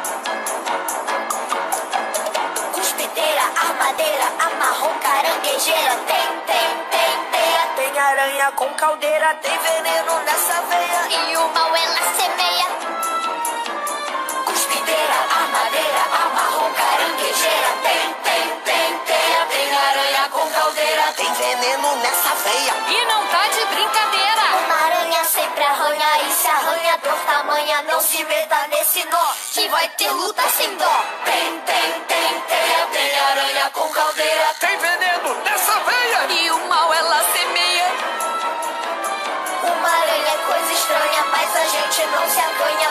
Cuspideira, armadeira, amarrom, caranguejeira. Tem aranha com caldeira, tem veneno nessa veia E o mal ela semeia. Cuspideira, armadeira, amarrom, caranguejeira. Tem aranha com caldeira, tem veneno nessa veia. E não tá de brincadeira. Uma aranha sempre arranha e se arranha dor tamanha. Não se meta nesse nó, que vai ter luta sem dó. Tem aranha com caldeira, tem veneno nessa veia. E o mal ela semeia. Uma aranha é coisa estranha, mas a gente não se acanha.